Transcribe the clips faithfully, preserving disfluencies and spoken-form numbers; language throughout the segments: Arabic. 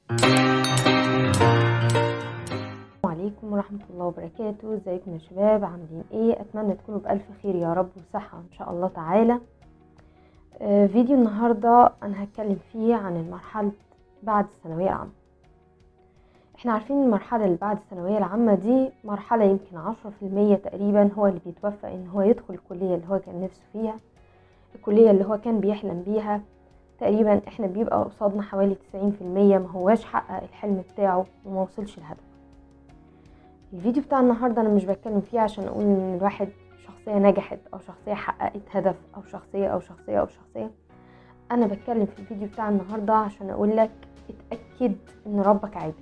السلام عليكم ورحمة الله وبركاته. ازيكم يا شباب؟ عاملين ايه؟ اتمنى تكونوا بألف خير يا رب وصحة ان شاء الله تعالى. آه فيديو النهاردة انا هتكلم فيه عن المرحلة بعد الثانوية العامة. احنا عارفين المرحلة اللي بعد الثانوية العامة دي مرحلة يمكن عشرة في المية تقريبا هو اللي بيتوفق ان هو يدخل الكلية اللي هو كان نفسه فيها، الكلية اللي هو كان بيحلم بيها. تقريبا احنا بيبقى قصادنا حوالي تسعين في المية ما هواش حقق الحلم بتاعه وما وصلش الهدف. الفيديو بتاع النهاردة انا مش بتكلم فيه عشان اقول ان الواحد شخصية نجحت او شخصية حققت هدف او شخصية او شخصية او شخصية. انا بتكلم في الفيديو بتاع النهاردة عشان اقول لك اتأكد ان ربك عادل،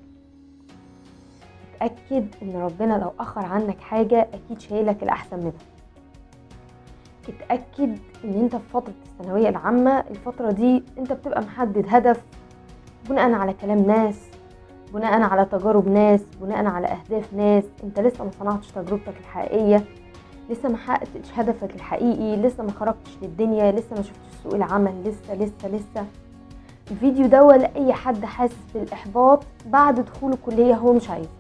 اتأكد ان ربنا لو اخر عنك حاجة اكيد شايلك الاحسن منها. اتأكد ان انت في فترة الثانوية العامة، الفترة دي انت بتبقى محدد هدف بناء على كلام ناس، بناء على تجارب ناس، بناء على اهداف ناس. انت لسه ما صنعتش تجربتك الحقيقية، لسه ما حققتش هدفك الحقيقي، لسه ما خرجتش للدنيا، لسه ما شفتش سوق العمل، لسه لسه لسه الفيديو ده لاي حد حاسس بالاحباط بعد دخول الكلية هو مش عايز.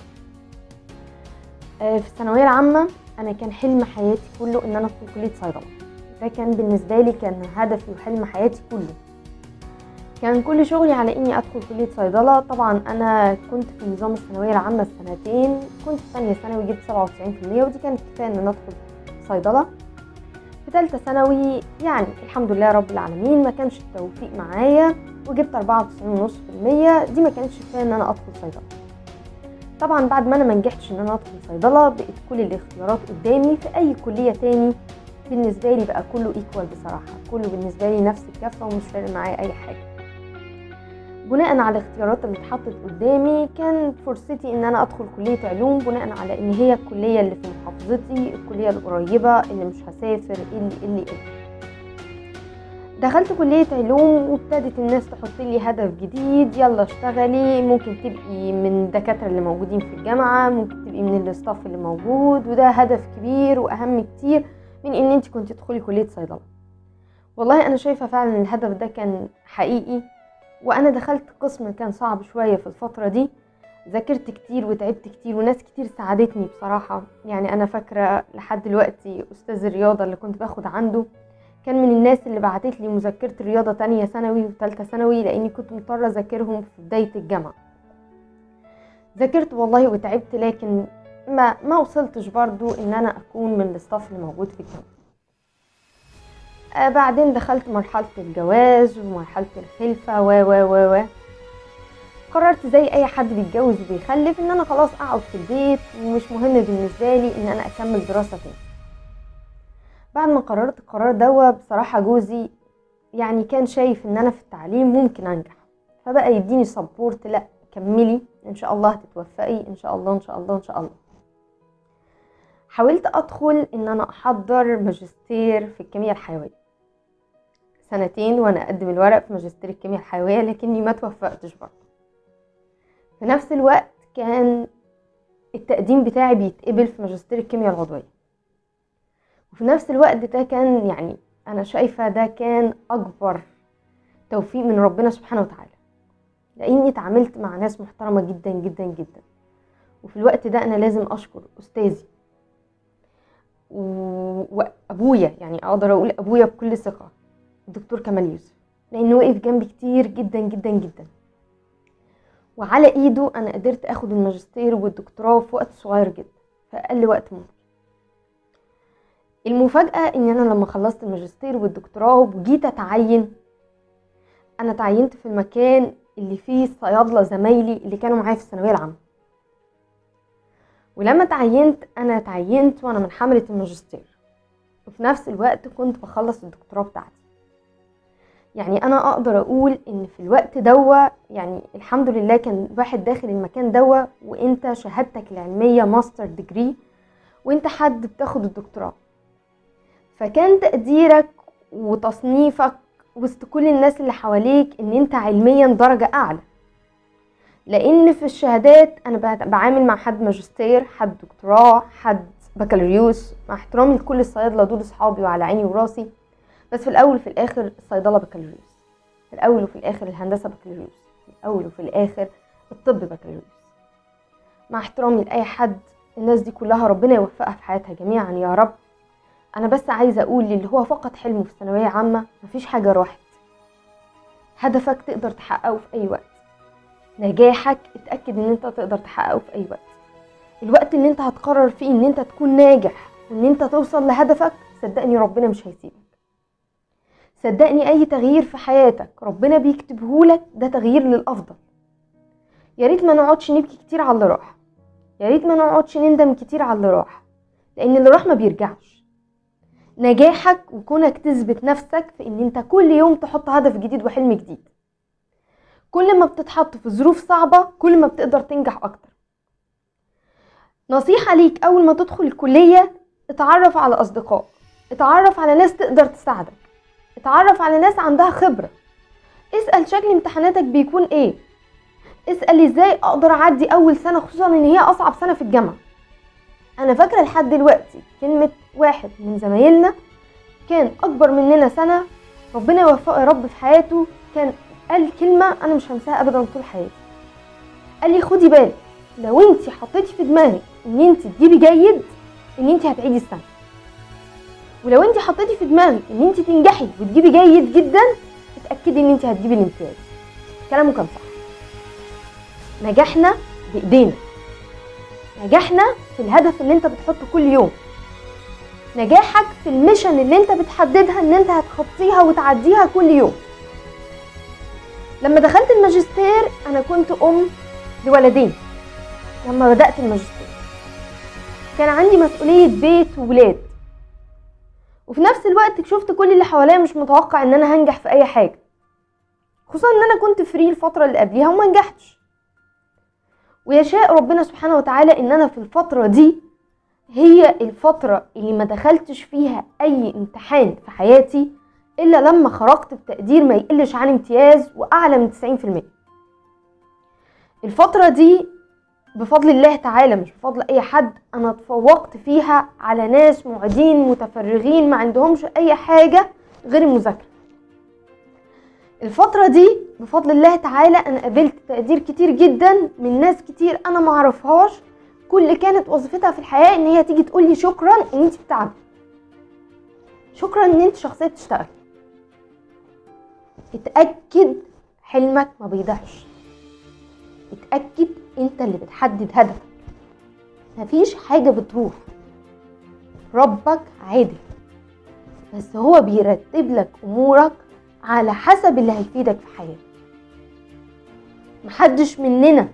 في الثانوية العامة انا كان حلم حياتي كله ان انا ادخل كلية صيدلة. ده كان بالنسبة لي كان هدفي وحلم حياتي كله. كان كل شغلي على اني ادخل كلية صيدلة. طبعا انا كنت في نظام الثانوية العامة السنتين، كنت في ثانية ثانوي جبت سبعة وتسعين في المية ودي كانت كفاية ان انا ادخل صيدلة. في ثالثة ثانوي يعني الحمد لله رب العالمين ما كانش التوفيق معايا وجبت أربعة وتسعين فاصلة خمسة في المية، دي ما كانتش كفاية ان انا ادخل صيدلة. طبعا بعد ما انا ما نجحتش ان انا ادخل صيدلة بقت كل الاختيارات قدامي في اي كلية تاني. بالنسبة لي بقى كله ايكوال بصراحة، كله بالنسبة لي نفس الكفة ومش فارق معايا اي حاجة. بناء على الاختيارات اللي اتحطت قدامي كان فرصتي ان انا ادخل كلية علوم بناء على ان هي الكلية اللي في محافظتي، الكلية القريبة اللي مش هسافر اللي اللي اللي دخلت كلية علوم وابتدت الناس تحط لي هدف جديد، يلا اشتغلي، ممكن تبقي من الدكاترة اللي موجودين في الجامعة، ممكن تبقي من الاستاف اللي موجود، وده هدف كبير واهم كتير من ان انت كنت تدخلي كلية صيدلة. والله انا شايفة فعلا الهدف ده كان حقيقي، وانا دخلت قسم كان صعب شوية في الفترة دي. ذاكرت كتير وتعبت كتير وناس كتير ساعدتني بصراحة. يعني انا فاكرة لحد دلوقتي استاذ الرياضة اللي كنت باخد عنده كان من الناس اللي بعتت لي مذكرة رياضة تانية ثانوي وثالثة ثانوي لاني كنت مضطرة اذاكرهم في بداية الجامعة. ذاكرت والله وتعبت لكن ما ما وصلتش برضو ان انا اكون من الاستاف اللي موجود في الجامعة. آه بعدين دخلت مرحلة الجواز ومرحلة الخلفة و و و و قررت زي اي حد بيتجوز وبيخلف ان انا خلاص اقعد في البيت ومش مهم بالنسبة لي ان انا اكمل دراسة تاني. بعد ما قررت القرار ده بصراحة جوزي يعني كان شايف ان انا في التعليم ممكن انجح، فبقى يديني سبورت، لا كملي ان شاء الله هتتوفقي ان شاء الله ان شاء الله ان شاء الله. حاولت ادخل ان انا احضر ماجستير في الكيمياء الحيوية سنتين وانا اقدم الورق في ماجستير الكيمياء الحيوية لكني ما توفقتش برضه. في نفس الوقت كان التقديم بتاعي بيتقبل في ماجستير الكيمياء العضوية، وفي نفس الوقت ده كان يعني انا شايفة ده كان اكبر توفيق من ربنا سبحانه وتعالى، لاني اتعاملت مع ناس محترمة جدا جدا جدا. وفي الوقت ده انا لازم اشكر استاذي وابويا، يعني اقدر اقول ابويا بكل ثقة، الدكتور كمال يوسف، لانه وقف جنبي كتير جدا جدا جدا، وعلى ايده انا قدرت اخد الماجستير والدكتوراه في وقت صغير جدا، في اقل وقت ممكن. المفاجأة ان انا لما خلصت الماجستير والدكتوراه وجيت اتعين، انا تعينت في المكان اللي فيه صيادلة زمايلي اللي كانوا معايا في الثانوية العامة. ولما تعينت انا تعينت وانا من حملة الماجستير، وفي نفس الوقت كنت بخلص الدكتوراه بتاعتي. يعني انا اقدر اقول ان في الوقت دوا يعني الحمد لله كان واحد داخل المكان دوا وانت شهادتك العلمية ماستر ديجري وانت حد بتاخد الدكتوراه، فكان تقديرك وتصنيفك وسط كل الناس اللي حواليك ان انت علميا درجة اعلى. لان في الشهادات انا بعامل مع حد ماجستير، حد دكتوراه، حد بكالوريوس، مع احترامي لكل الصيادلة دول اصحابي وعلى عيني وراسي، بس في الاول وفي الاخر الصيدله بكالوريوس، في الاول وفي الاخر الهندسه بكالوريوس. في الاول وفي الاخر الطب بكالوريوس. مع احترامي لاي حد، الناس دي كلها ربنا يوفقها في حياتها جميعا يا رب. انا بس عايزه اقول للي هو فقد حلمه في ثانويه عامه، مفيش حاجه راحت. هدفك تقدر تحققه في اي وقت. نجاحك اتاكد ان انت تقدر تحققه في اي وقت. الوقت اللي انت هتقرر فيه ان انت تكون ناجح وان انت توصل لهدفك، صدقني ربنا مش هيسيبك. صدقني اي تغيير في حياتك ربنا بيكتبهولك ده تغيير للافضل. يا ريت ما نقعدش نبكي كتير على اللي راح، يا ريت ما نقعدش نندم كتير على اللي راح، لان اللي راح ما بيرجعش. نجاحك وكونك تثبت نفسك في ان انت كل يوم تحط هدف جديد وحلم جديد. كل ما بتتحط في ظروف صعبة كل ما بتقدر تنجح اكتر. نصيحة ليك، اول ما تدخل الكلية اتعرف على اصدقاء، اتعرف على ناس تقدر تساعدك، اتعرف على ناس عندها خبرة، اسأل شكل امتحاناتك بيكون ايه، اسأل ازاي اقدر اعدي اول سنة، خصوصا ان هي اصعب سنة في الجامعة. انا فاكرة لحد دلوقتي كلمة واحد من زمايلنا كان اكبر مننا سنة، ربنا يوفقه يا رب في حياته، كان قال كلمة انا مش هنساها ابدا طول حياتي. قال لي خدي بالك لو انت حطيتي في دماغك ان انت تجيبي جيد ان انت هتعيدي السنة، ولو انت حطيتي في دماغك ان انت تنجحي وتجيبي جيد جدا اتأكدي ان انت هتجيبي الامتياز. كلامه كان صح. نجاحنا بايدينا، نجاحنا في الهدف اللي انت بتحطه كل يوم، نجاحك في الميشن اللي انت بتحددها ان انت هتخطيها وتعديها كل يوم. لما دخلت الماجستير انا كنت ام لولدين. لما بدأت الماجستير كان عندي مسؤولية بيت وولاد، وفي نفس الوقت شفت كل اللي حواليا مش متوقع ان انا هنجح في اي حاجة، خصوصا ان انا كنت فري الفترة اللي قبليها وما نجحتش. ويشاء ربنا سبحانه وتعالى ان انا في الفترة دي هي الفترة اللي ما دخلتش فيها اي امتحان في حياتي الا لما خرجت بتقدير ما يقلش عن امتياز واعلى من تسعين في المية. الفترة دي بفضل الله تعالى مش بفضل اي حد، انا اتفوقت فيها على ناس معيدين متفرغين ما عندهمش اي حاجة غير المذاكرة. الفترة دي بفضل الله تعالى انا قابلت تقدير كتير جدا من ناس كتير انا ما اعرفهاش، كل كانت وظيفتها في الحياة ان هي تيجي تقول لي شكرا ان انت بتتعبي، شكرا ان انت شخصية بتشتغل. اتأكد حلمك ما بيضيعش، اتأكد انت اللي بتحدد هدفك، مفيش حاجة بتروح. ربك عادل بس هو بيرتب لك امورك على حسب اللي هيفيدك في حياتك. محدش مننا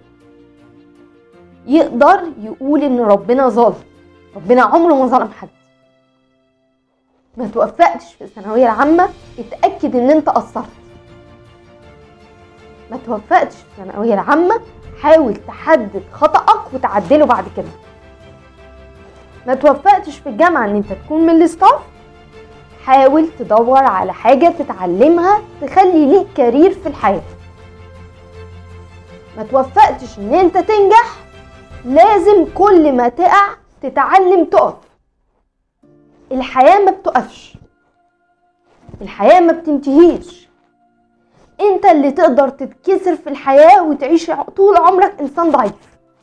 يقدر يقول ان ربنا ظالم، ربنا عمره ما ظلم حد. ما توفقتش في الثانوية العامة اتأكد ان انت قصرت. ما توفقتش في الثانوية العامة حاول تحدد خطأك وتعدله بعد كده. ما توفقتش في الجامعة ان انت تكون من الاستاف، حاول تدور على حاجة تتعلمها تخلي ليك كارير في الحياة. ما توفقتش ان انت تنجح، لازم كل ما تقع تتعلم تقف. الحياة ما بتقفش، الحياة ما بتنتهيش. انت اللي تقدر تتكسر في الحياة وتعيش طول عمرك انسان ضعيف.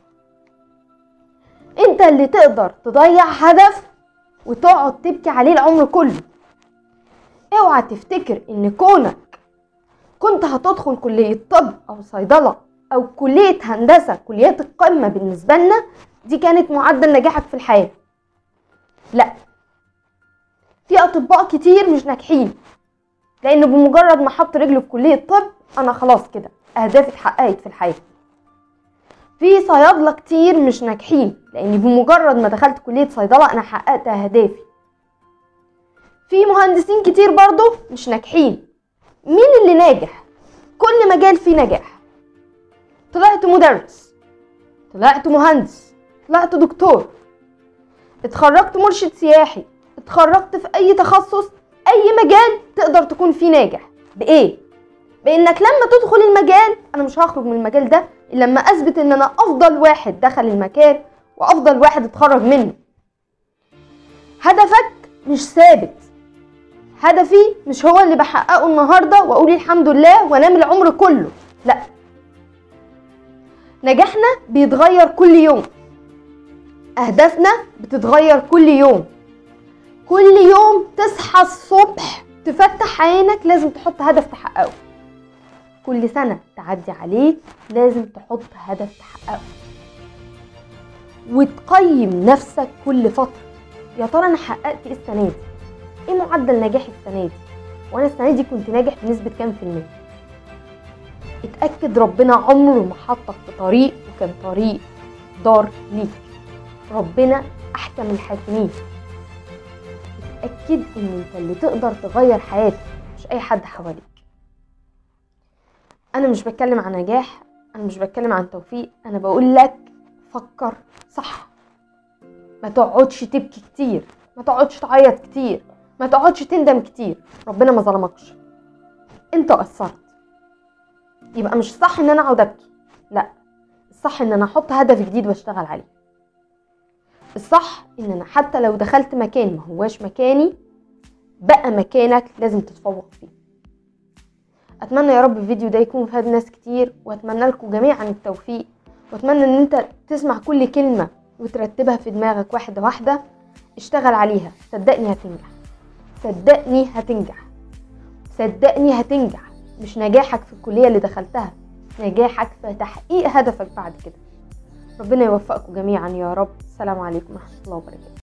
انت اللي تقدر تضيع هدف وتقعد تبكي عليه العمر كله. اوعى تفتكر ان كونك كنت هتدخل كلية طب او صيدلة او كلية هندسة، كليات القمة بالنسبة لنا دي كانت معدل نجاحك في الحياة. لا، في اطباء كتير مش ناجحين لانه بمجرد ما حط رجله في كلية طب انا خلاص كده اهدافي اتحققت في الحياة. في صيادلة كتير مش ناجحين لاني بمجرد ما دخلت كلية صيدلة انا حققت اهدافي. في مهندسين كتير برضو مش ناجحين. مين اللي ناجح؟ كل مجال فيه نجاح. طلعت مدرس، طلعت مهندس، طلعت دكتور، اتخرجت مرشد سياحي، اتخرجت في اي تخصص، اي مجال تقدر تكون فيه ناجح. بايه؟ بانك لما تدخل المجال انا مش هخرج من المجال ده الا لما اثبت ان انا افضل واحد دخل المكان وافضل واحد اتخرج منه. هدفك مش ثابت. هدفي مش هو اللي بحققه النهارده واقول الحمد لله وانام العمر كله. لا، نجاحنا بيتغير كل يوم، اهدافنا بتتغير كل يوم. كل يوم تصحى الصبح تفتح عينك لازم تحط هدف تحققه. كل سنة تعدي عليك لازم تحط هدف تحققه، وتقيم نفسك كل فترة. يا ترى انا حققت ايه السنة دي؟ ايه معدل نجاحي السنة دي؟ وانا السنة دي كنت ناجح بنسبة كام في المية؟ اتأكد ربنا عمره ما حطك في طريق وكان طريق دار ليك. ربنا احكم الحاكمين. اتأكد ان انت اللي تقدر تغير حياتك، مش اي حد حواليك. انا مش بتكلم عن نجاح، انا مش بتكلم عن توفيق، انا بقول لك فكر صح. ما تقعدش تبكي كتير، ما تقعدش تعيط كتير، ما تقعدش تندم كتير. ربنا ما ظلمكش، انت قصرت. يبقى مش صح ان انا اقعد ابكي، لا، الصح ان انا احط هدف جديد واشتغل عليه. الصح ان انا حتى لو دخلت مكان ما هواش مكاني، بقى مكانك لازم تتفوق فيه. اتمنى يا رب الفيديو ده يكون فاد ناس كتير، واتمنى لكم جميعا التوفيق، واتمنى ان انت تسمع كل كلمة وترتبها في دماغك واحدة واحدة. اشتغل عليها، صدقني هتنجح، صدقني هتنجح، صدقني هتنجح. مش نجاحك في الكلية اللي دخلتها، نجاحك في تحقيق هدفك بعد كده. ربنا يوفقكم جميعا يا رب. السلام عليكم ورحمة الله وبركاته.